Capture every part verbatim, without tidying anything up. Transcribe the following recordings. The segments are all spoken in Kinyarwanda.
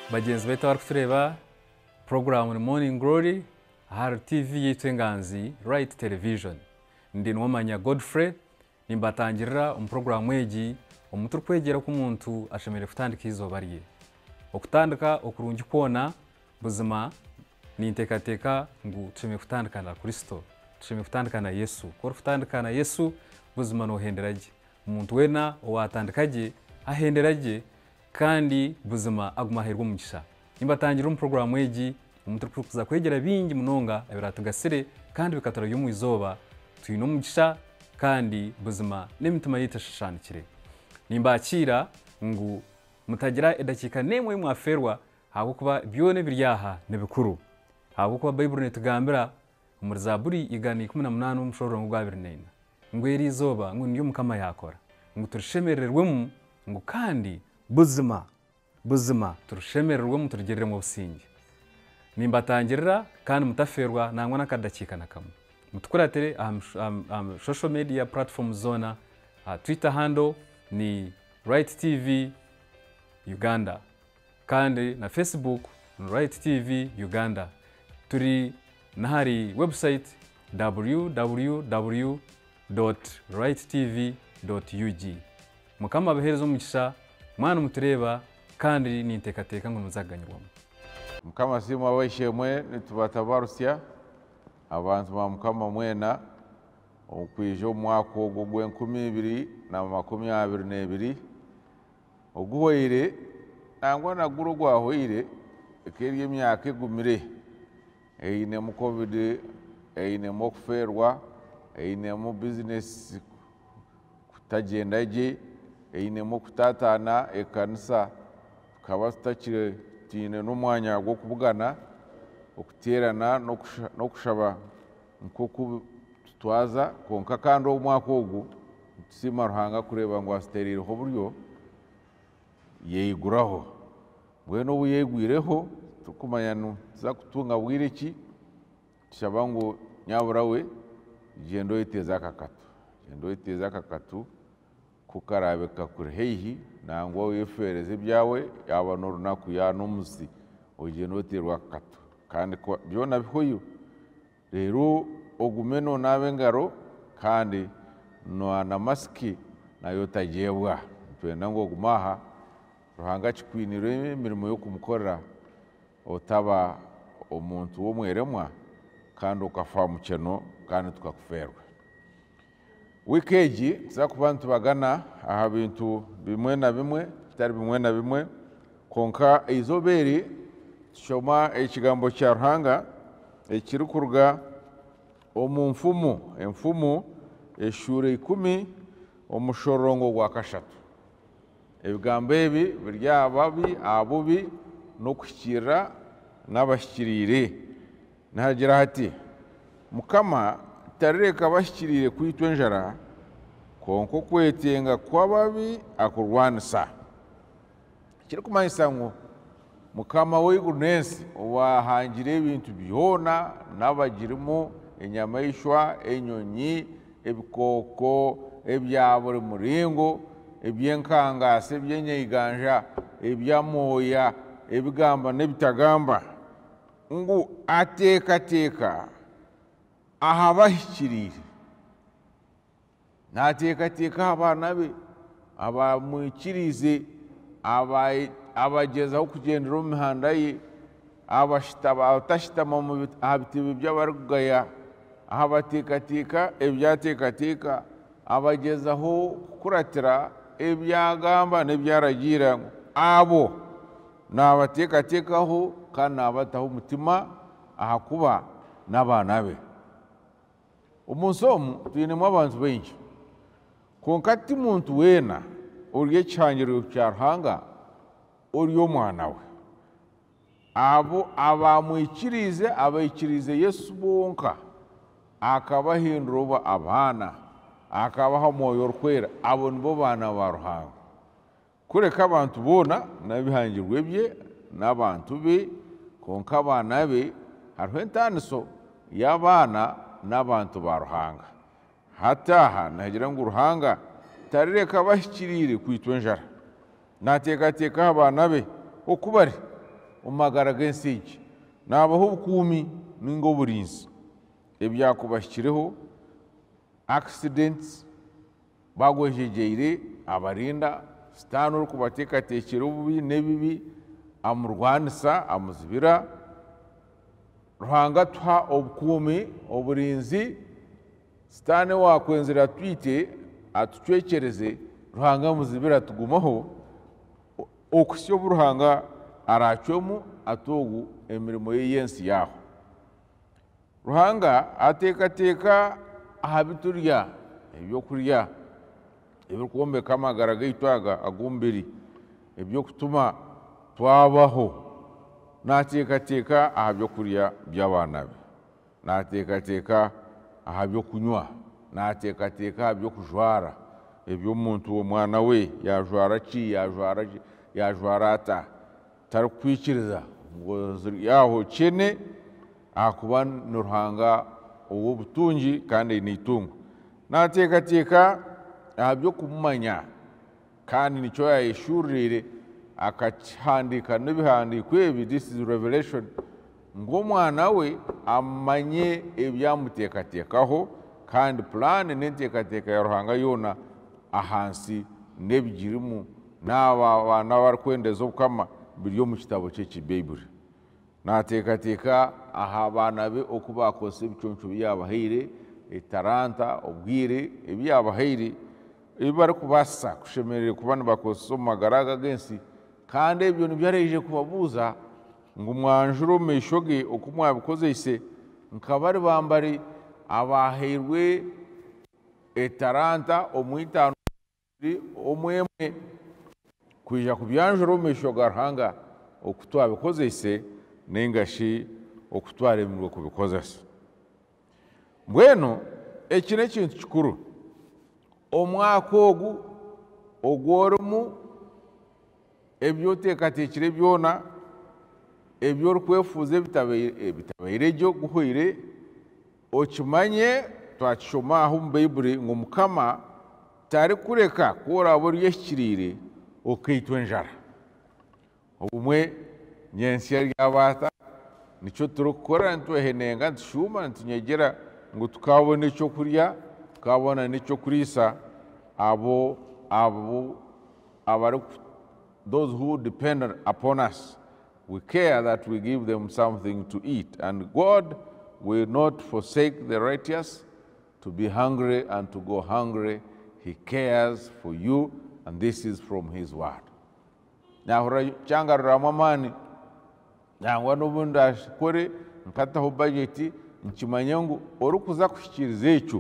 bagenzi beta bari kutureba program ni Morning Glory har T V yitwenganzi Rite Television ndi nwamanya Godfrey nimbatangirira um program wegi umuturu kwegera ku muntu ashemere kutandika izo bariye okutandika okurungi kona buzima ni ntekateka ngu tusheme kutandika na Kristo tusheme kutandika na Yesu ko kutandika na Yesu buzima no henderaje umuntu wena owatandikaje ahenderaje kandi buzima agumahirwa umugisha nimbatangira um program wegi umuturu kuza kwegera bingi munonga abiratugasire kandi bikatara yo mu izoba tuyino umugisha kandi buzima n'imitima yitashashanikire nimbakira ngu mutagira edakika nemwe mwaferwa habo kuba byone biryaha nebikuru habo kuba Bible netugambira muri Zaburi igani kumi na munani umushoro ngo bibiri na nine ngweri izoba ngo niyo mukama yakora ngo turushemererwemo ngo kandi buzima buzima turushemererwe mu turgerere mu busingi nimbatangirira kandi mutaferwa nangwa nakadakika nakamwe mutukuratere am, am, am social media platform zona uh, Twitter handle ni Rite T V Uganda kandi na Facebook Rite T V Uganda turi nahari website w w w dot rite t v dot u g mukama baherezo mukisha mwana mutureba kandi nintekateka ngo nuzaganyirwamo mukama sima weshemwe nitubatabarusya abantu ba mukama mwena okwijo mwaka ogwo gwenkumi ibiri na makumi abiri n'ebiri oguhoire nangwa naguru gwahoire ekeri emyaka egumire eine mu covid eine mu kuferwa eine mu business kutagendaje eine mu kutatana ekanisa tukaba tutakire tine n'umwanya gwo kubugana okuterana no kushaba nko twaza konka kandi omwaka ogu tusima ruhanga kureba ngo asterire ho buryo yeyiguraho bweno buyegwireho tukumanya za kutunga bwireki tushaba ngo nyaburawe gendo iteza kakatu gendo iteza kakatu kukarabe kakure heihi nangwa wefereze byawe yaba no runaku ya numusi ogendo terwa kakatu kandi ko byona bihoyo rero ogumeno nabengaro kandi no ana maski nayo tajebwa twenda ngo gumaha ruhanga chikwinire imirimo yo kumukorera otaba omuntu wo mweremwa kandi ukafa mukeno kandi tukakuferwa wikeji za kubantu bagana aha bintu bimwe na bimwe bitari bimwe na bimwe konka izoberi shoma ekigambo kya ruhanga ekirukurga omumfumu emfumu eshure ikumi omushorongo gwa kashatu ebigambo ebi birya ababi abubi no kushikira n'abashikirire nagira hati mukama tareka bashikirire kwitwe njara konko kwetenga kwababi akurwanisa kiri kumanyisa ngo mukama w'igurnensi wahangire ibintu byona n'abagirimo enyamayishwa enyonyi ebikoko ebyabure muringo ebyenkangase byenyiganja ebyamoya ebigamba nebitagamba ngo ateka teka ahabashikirire nateka teka abana be abamukirize abaye abageza aho kugendera mu mihanda ye abashitaba atashitama mu habitibe by'abarugaya ahabatekatika ebyatekatika abageza aho kuratira ebyagamba nebyaragira abo nabatekatekaho kandi abataho umutima ahakuba n'abana be umusomo tuyinemo abantu benshi konkati muntu wena uriye cyangiro cya ruhanga uriyo mwana we abo abamwikirize abayikirize Yesu bonka akabahindura abana akabaha moyo rwera abo nibo bana ba ruhanga kureka abantu bona nabihangirwe bye n'abantu be konka abana be hariho entaniso y'abana n'abantu ba ruhanga hataha nagira ngo ruhanga tarireka bashikirire kwitwa njara natekateka abana be okubari omagara g'ensigi nabaho obukuumi ninga oburinzi ebyakubashyikireho accidents bagwejejeire abarinda sitaani orikubateekateekera obubi n'ebibi amurwanisa amuzibira Ruhanga tuha obukuumi oburinzi sitaani wakwenzera twite atucwekereze Ruhanga muzibira tugumaho okusya obu Ruhanga aracwemu atogu emirimo y'ensi yaho Ruhanga ateekateeka aha biturya ebyokurya ebirikwombeka amagara gaitu aga ag'omubiri ebyokutuma twabaho n'ateekateeka aha byokurya by'abaana be n'ateekateeka aha byokunywa n'ateekateeka aha byokujwara eby'omuntu omwana we yajwara ki yajwara ki yajwara ata tarikwikiriza ngo yaho kyene ahakuba ni Ruhanga ow'obutungi kandi aine itungo n'ateekateeka aha byokumumanya kandi nikyo yayeshurire akakihandika n'ebihandiiko ebi this is revelation ng'omwana we amanye ebyamuteekateekaho kandi plan n'enteekateeka ya Ruhanga yoona ahansi n'ebigirimu n'aba baana barikwendeza obukama biri omu kitabo kye kibayibuli n'ateekateeka aha baana be oku baakozesa ebiconco byabahaire etaranta obwire ebyabahaire ebi barikubaasa kushemerere kuba nibakozesa omu magara aga g'ensi kandi ebyo nibyareije kubabuuza ngu mwanjure omu maisho ge oku mwabikozeise nka bari bambari abahairwe etaranta omu itaano omu emwe kwija kubyanjura omu maisho ga Ruhanga oku twabikozeise n'engashi oku twaremirwe kubikozesa mbwenu eki n'ekintu kikuru omwaka ogu ogworimu ebyoteekateekire byona eby'orikwefuuza ebitabaire gye guhwire okimanye twakishoma aho omu bayibuli ngu Mukama tarikureka kuoraba ori yahikiriire okaitwa enjara obumwe nyensya ry'abaata nikyo turikukora nitwehenenga nitushuuma nitunyegyera ngu tukabona ekyokurya tukabona n'ekyokuriisa abo abo abari those who depend upon us we care that we give them something to eat and God will not forsake the righteous to be hungry and to go hungry. He cares for you, and this is from His word. Nahura changaruramu amaani nangwa n'obundi akore nkataho budget nkimanya ngu orikuza kuhikiriza ekyo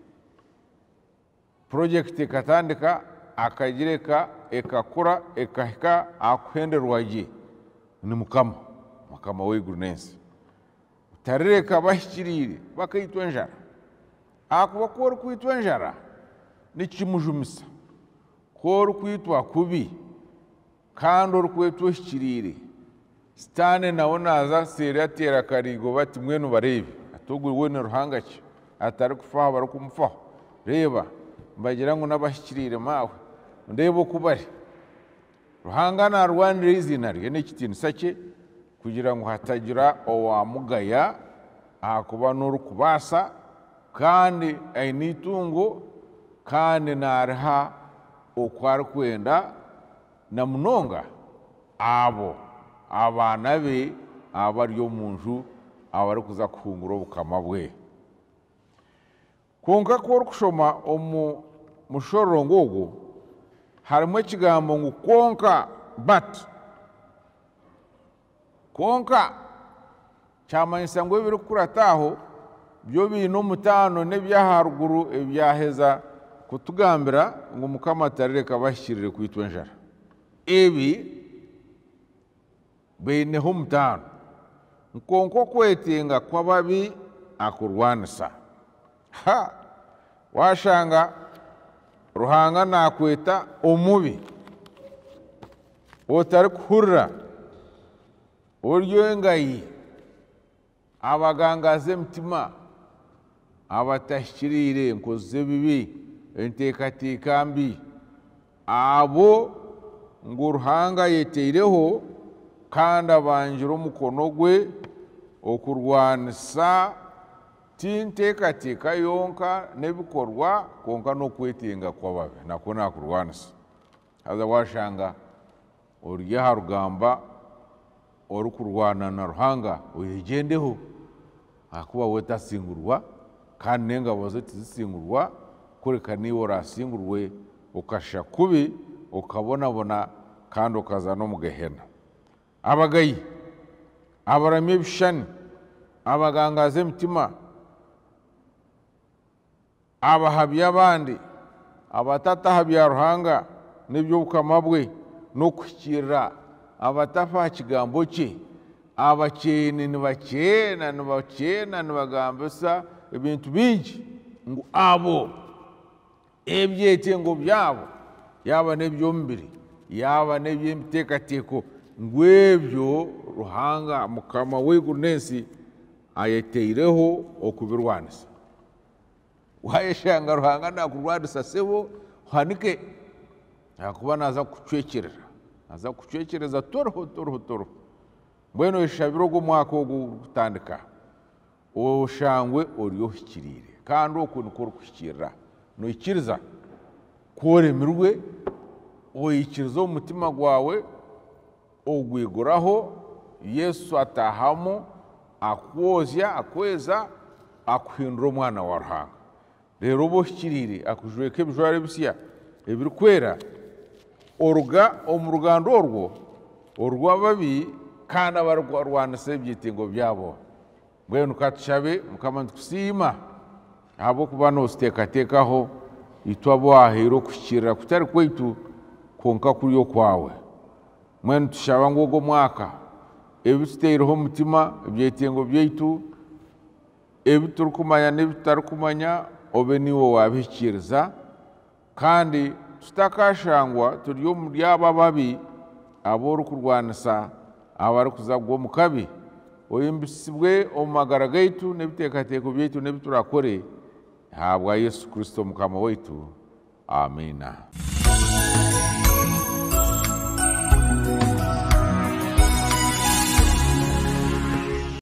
project ekatandika akagireka ekakura ekahika akuhenderwa gye ni Mukama Mukama w'eiguru n'ensi tarireka bahikiriire bakaitwa enjara akuba ko orikwitwa enjara nikimujumisa ko orikwitwa kubi kandi orikwitwa ohikiriire sitaani nawe naaza seeri ateera akariigo bati mwenu bareebe atogwe we ni Ruhanga ki atarikufaho barikumufaho reeba mbagira ngu n'abahikiriire maawe ndeeba oku bari Ruhanga naarwanira izina rye n'ekitiinisa kye kugira ngu hatagira owamugaya ahakuba n'orikubaasa kandi aine itungo kandi naariha oku arikwenda na munonga abo abaana be abari omu nju abarikuza kuhungura obukama bwe konka ku orikushoma omu mushororongo ogwo harimu ekigambo ngu konka but konka kyamanyisa ngu ebirikukurataho byo biine omutaano n'ebyaharuguru ebyaheza kutugambira ngu Mukama tarireka bahikirire kwitwa enjara ebi baineho omutaano nkonka okwetenga kw'ababi akurwanisa ha washanga Ruhanga nakweta omubi otarikuhurira oryo engayi abagangaza emitima abatahikiriire enkozi z'ebibi enteekateeka mbi abo ngu Ruhanga yeteireho kandi abanjira omukono gwe okurwanisa tinteekateeka yonka n'ebikorwa konka n'okwetenga kw'ababi nako nakurwanisa haza washanga ori aha rugamba orukurwana na Ruhanga oyegendeho akuba wetasingurwa kandi n'engabo ze tizisingurwa kureka niwe orasingurwe ukasha kubi ukabonabona kandi ukaza no mu gehena abagayi abaramye bishani abagangaza emitima abahabya abandi abatatahabya Ruhanga n'ibyo bukama bwe no kukira abatafa kigambo cye abakene nibakena nibakena nibagambisa ebintu bingi ngo abo ebyetengo byabo yaba n'ebyombiri yaba n'eby'emiteekateeko ngo ebyo Ruhanga mukama w'iguru n'ensi ayeteireho okubirwanisa wayeshanga Ruhanga nakurwanisa sebo hanike akuba naza kucwekerera aza kucwekereza toroho toroho toroho mbwenu eshabiro gw'omwaka ogu gutandika oshangwe oryohikirire kandi oku niko orikuhikirira noikiriza kworemirwe oyikiriza omutima gwawe ogwiguraho Yesu atahamo akwozya akweza akuhindura omwana wa Ruhanga rero obohikirire akujweka ebijwaro ebisya ebirikwera oruga omu rugando orwo orw'ababi kandi abarwanisa ebyetengo byabo mbwenu katushabe mukama nitukusiima ahabw'okuba noositeekateekaho itwe abo waheire okuhikirira kutari kwaitu konka kuri okwawe mwenu tushaba ngu ogwo mwaka ebituteireho omutima ebyetengo byaitu ebiturikumanya n'ebitutarikumanya obe niwe wabihikiriza kandi tutakashangwa turi omuri abo ababi abo orikurwanisa abarikuza kugwa omu kabi oyimbisibwe omu magara gaitu n'ebiteekateeko byaitu n'ebiturakore habwa Yesu Kristo mukama waitu amina.